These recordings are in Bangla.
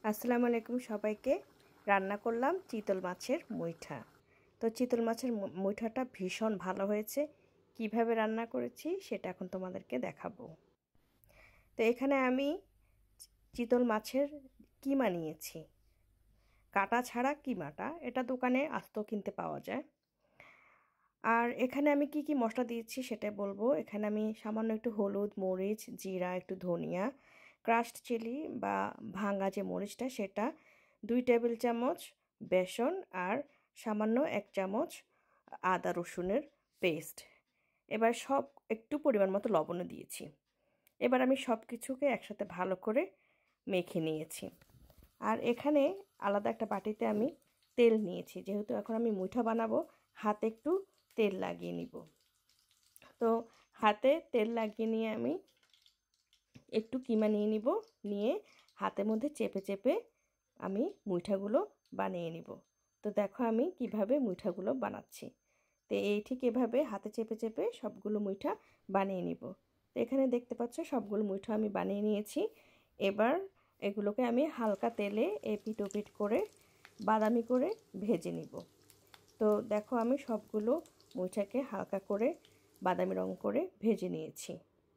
আসসালামু আলাইকুম সবাইকে। রান্না করলাম চিতল মাছের মুইঠা। তো চিতল মাছের মুইঠাটা ভীষণ ভালো হয়েছে। কিভাবে রান্না করেছি সেটা এখন তোমাদেরকে দেখাবো। তো এখানে আমি চিতল মাছের কিমা নিয়েছি, কাটা ছাড়া কিমাটা। এটা দোকানে আস্ত কিনতে পাওয়া যায়। আর এখানে আমি কি কি মশলা দিয়েছি সেটা বলবো। এখানে আমি সামান্য একটু হলুদ, মরিচ, জিরা, একটু ধনিয়া, ক্রাশড চিলি বা ভাঙা যে মরিচটা সেটা, 2 টেবিল চামচ বেসন আর সামান্য 1 চামচ আদা রসুনের পেস্ট। এবার সব একটু পরিমাণ মতো লবণও দিয়েছি। এবার আমি সব কিছুকে একসাথে ভালো করে মেখে নিয়েছি। আর এখানে আলাদা একটা বাটিতে আমি তেল নিয়েছি, যেহেতু এখন আমি মুইঠা বানাবো হাতে একটু তেল লাগিয়ে নিব। তো হাতে তেল লাগিয়ে নিয়ে আমি একটু কিমা নিয়ে নিব, নিয়ে হাতের মধ্যে চেপে চেপে আমি মুইঠাগুলো বানিয়ে নিব। তো দেখো আমি কিভাবে মুইঠাগুলো বানাচ্ছি। তো এই ঠিক এভাবে হাতে চেপে চেপে সবগুলো মুইঠা বানিয়ে নিব। তো এখানে দেখতে পাচ্ছ সবগুলো মুইঠা আমি বানিয়ে নিয়েছি। এবার এগুলোকে আমি হালকা তেলে এপিট ওপিট করে বাদামি করে ভেজে নিব। তো দেখো আমি সবগুলো মুইঠাকে হালকা করে বাদামি রং করে ভেজে নিয়েছি।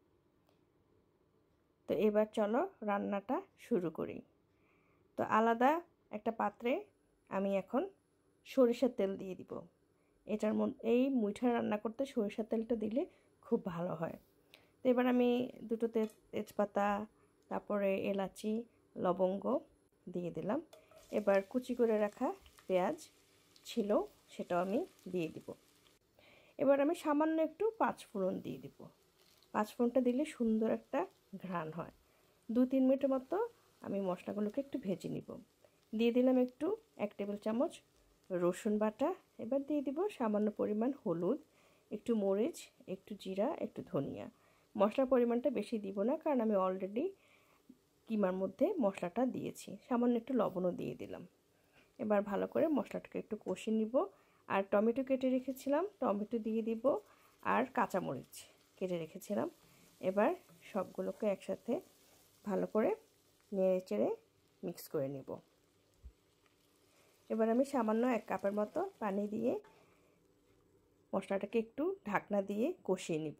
তো এবার চলো রান্নাটা শুরু করি। তো আলাদা একটা পাত্রে আমি এখন সরিষার তেল দিয়ে দিব। এটার মধ্যে এই মুইঠা রান্না করতে সরিষার তেলটা দিলে খুব ভালো হয়। তো এবার আমি দুটো তেজপাতা, তারপরে এলাচি, লবঙ্গ দিয়ে দিলাম। এবার কুচি করে রাখা পেঁয়াজ ছিল সেটাও আমি দিয়ে দিব। এবার আমি সামান্য একটু পাঁচফোড়ন দিয়ে দিব। পাঁচফোড়নটা দিলে সুন্দর একটা ঘ্রাণ হয়। 2-3 মিনিটের মতো আমি মশলাগুলোকে একটু ভেজে নিব। দিয়ে দিলাম একটু 1 টেবিল চামচ রসুন বাটা। এবার দিয়ে দিব সামান্য পরিমাণ হলুদ, একটু মরিচ, একটু জিরা, একটু ধনিয়া। মশলার পরিমাণটা বেশি দিব না, কারণ আমি অলরেডি কিমার মধ্যে মশলাটা দিয়েছি। সামান্য একটু লবণও দিয়ে দিলাম। এবার ভালো করে মশলাটাকে একটু কষিয়ে নিব। আর টমেটো কেটে রেখেছিলাম, টমেটো দিয়ে দিব, আর কাঁচামরিচ কেটে রেখেছিলাম। এবার সবগুলোকে একসাথে ভালো করে নেড়ে চেড়ে মিক্স করে নিব। এবার আমি সামান্য 1 কাপের মতো পানি দিয়ে মশলাটাকে একটু ঢাকনা দিয়ে কষিয়ে নিব।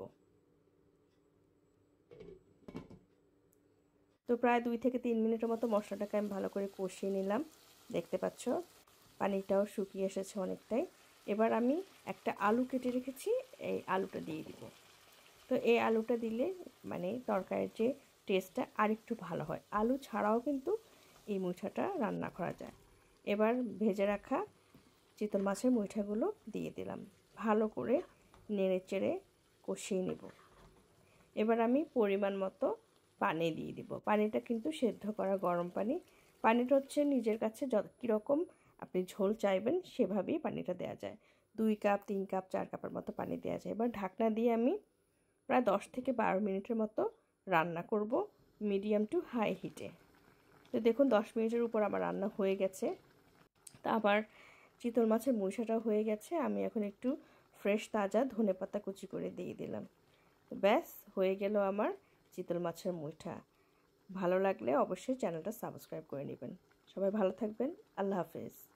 তো প্রায় 2 থেকে 3 মিনিটের মতো মশলাটাকে আমি ভালো করে কষিয়ে নিলাম। দেখতে পাচ্ছ পানিটাও শুকিয়ে এসেছে অনেকটাই। এবার আমি একটা আলু কেটে রেখেছি, এই আলুটা দিয়ে দিব। তো এই আলুটা দিলে মানে তরকারির যে টেস্টটা আরেকটু ভালো হয়। আলু ছাড়াও কিন্তু এই মুইঠাটা রান্না করা যায়। এবার ভেজে রাখা চিতল মাছের মুইঠাগুলো দিয়ে দিলাম। ভালো করে নেড়ে চেড়ে কষিয়ে নেব। এবার আমি পরিমাণ মতো পানি দিয়ে দিব। পানিটা কিন্তু সেদ্ধ করা গরম পানি। পানিটা হচ্ছে নিজের কাছে কীরকম আপনি ঝোল চাইবেন সেভাবেই পানিটা দেওয়া যায়। 2 কাপ, 3 কাপ, 4 কাপের মতো পানি দেওয়া যায়। এবার ঢাকনা দিয়ে আমি প্রায় 10 থেকে 12 মিনিটের মতো রান্না করব মিডিয়াম টু হাই হিটে। তো দেখুন 10 মিনিটের উপর আমার রান্না হয়ে গেছে। তা আবার চিতল মাছের মুইঠাটা হয়ে গেছে। আমি এখন একটু ফ্রেশ তাজা ধনেপাতা কুচি করে দিয়ে দিলাম। ব্যাস হয়ে গেল আমার চিতল মাছের মুইঠা। ভালো লাগলে অবশ্যই চ্যানেলটা সাবস্ক্রাইব করে নেবেন। সবাই ভালো থাকবেন। আল্লাহ হাফেজ।